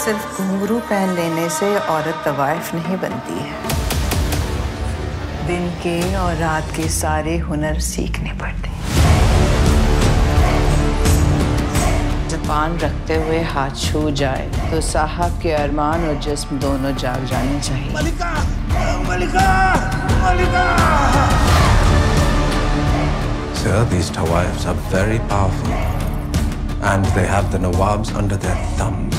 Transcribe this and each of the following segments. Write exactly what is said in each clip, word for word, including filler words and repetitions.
सिर्फ घुंघरू पहन लेने से औरत तवाइफ नहीं बनती है। दिन के और रात के सारे हुनर सीखने पड़ते हैं। जबान रखते हुए हाथ छू जाए तो साहब के अरमान और जिस्म दोनों जाग जाने चाहिए। मलिका, मलिका, मलिका। Sir, these Tawaifs are very powerful, and they have the Nawabs under their thumbs.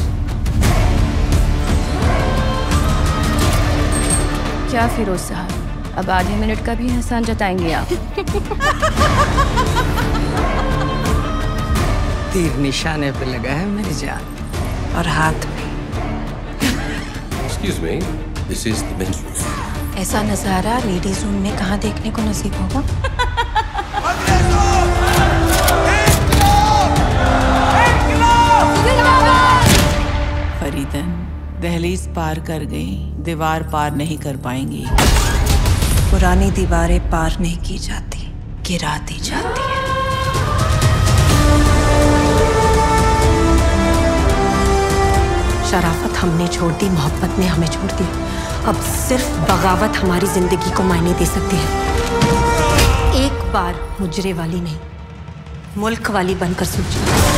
क्या फिरोज साहब, अब आधे मिनट का भी एहसान जताएंगे आप? तीर निशाने पे लगा है मेरी जान, और हाथ में। Excuse me, this is the men's room. ऐसा नजारा लेडीज रूम में कहाँ देखने को नसीब होगा? फरीदन दहलीज पार कर गई, दीवार पार नहीं कर पाएंगी। पुरानी दीवारें पार नहीं की जाती, गिरा दी जाती है। शराफत हमने छोड़ दी, मोहब्बत ने हमें छोड़ दी। अब सिर्फ बगावत हमारी जिंदगी को मायने दे सकती है। एक बार मुजरे वाली नहीं, मुल्क वाली बनकर सोचिए।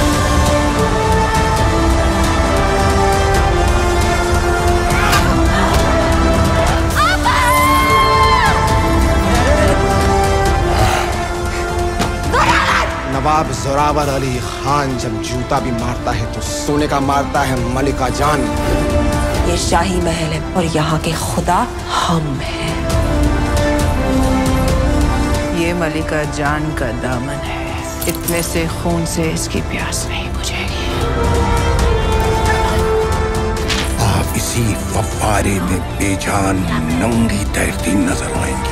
नवाब जोरावर अली खान जब जूता भी मारता है तो सोने का मारता है मलिका जान। ये शाही महल है और यहाँ के खुदा हम हैं। ये मलिका जान का दामन है, इतने से खून से इसकी प्यास नहीं बुझेगी। आप इसी फव्वारे में बेजान नंगी तैरती नजर आएंगी।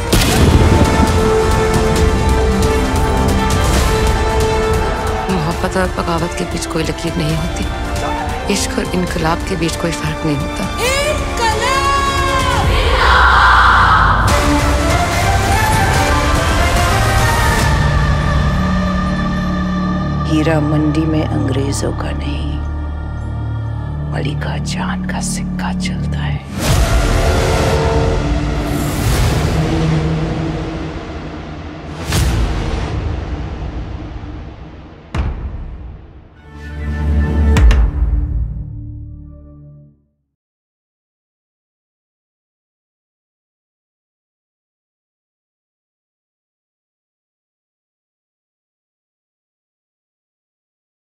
मोहब्बत और बगावत के बीच कोई लकीर नहीं होती। इश्क और इनकलाब के बीच कोई फर्क नहीं होता। हीरा मंडी में अंग्रेजों का नहीं, मलिका जान का सिक्का चलता है।